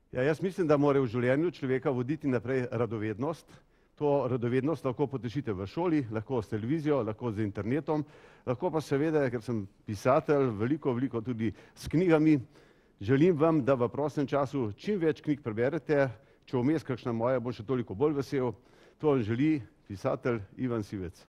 Ja, jaz mislim, da mora v življenju človeka voditi naprej radovednost. To radovednost lahko potešite v šoli, lahko s televizijo, lahko z internetom, lahko pa seveda, ker sem pisatelj, veliko tudi s knjigami. Želim vam, da v prostem času čim več knjig preberete, če vmes kakšna moja, bom še toliko bolj vesel. To vam želi pisatelj Ivan Sivec.